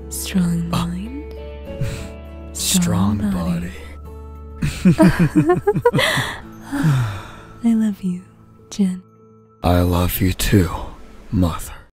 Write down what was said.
Strong mind. Strong body. I love you, Jin. I love you too, Mother.